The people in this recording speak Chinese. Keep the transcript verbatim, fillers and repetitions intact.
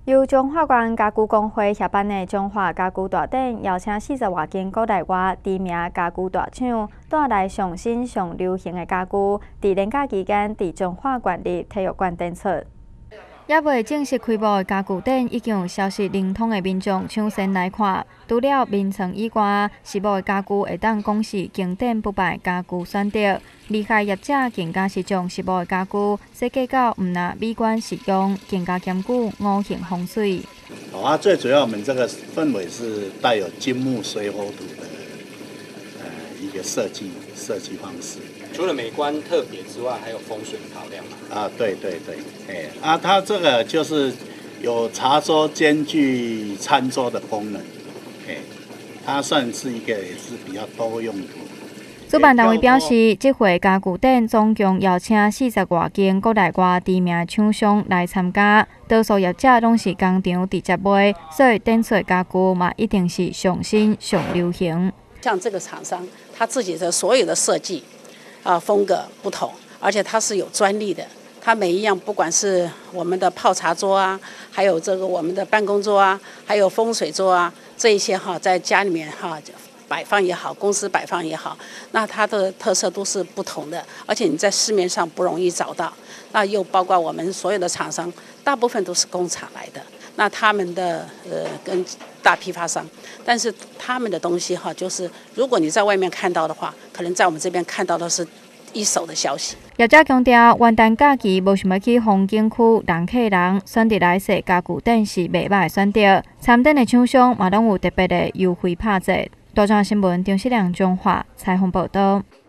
由中华县家具工会协办的中华家具大展，邀请四十外间国内外知名家具大厂带来上新上流行的家具，在年假期间在中华县立体育馆展出。也未正式开幕的家具展，已经有消息灵通的民众抢先来看。除了名称以外，实物的家具会当讲是经典不败家具选择。厉害业者更加是将实物的家具设计到唔那美观实用，更加兼顾五行风水。 哦啊，最主要我们这个氛围是带有金木水火土的呃一个设计设计方式。 除了美观特别之外，还有风水考量嘛？ 啊，对对对，哎啊，它这个就是有茶桌兼具餐桌的功能，哎，它算是一个也是比较多用途。 主办单位表示，这回家具展总共邀请四十外间国内外知名厂商来参加，多数业者拢是工厂直接卖，所以展出的家具嘛一定是上新上流行。 像这个厂商，他自己的所有的设计啊风格不同，而且它是有专利的。它每一样，不管是我们的泡茶桌啊，还有这个我们的办公桌啊，还有风水桌啊，这一些哈，在家里面哈。摆放也好，公司摆放也好，那它的特色都是不同的，而且你在市面上不容易找到。那又包括我们所有的厂商，大部分都是工厂来的，那他们的呃跟大批发商，但是他们的东西哈，就是如果你在外面看到的话，可能在我们这边看到的是一手的消息。 业者强调，元旦假期无想要去风景区人客人，选择来踅家具展是袂歹的选择。参展的厂商嘛，拢有特别的优惠拍折。大庄新闻张世良中华采访报道。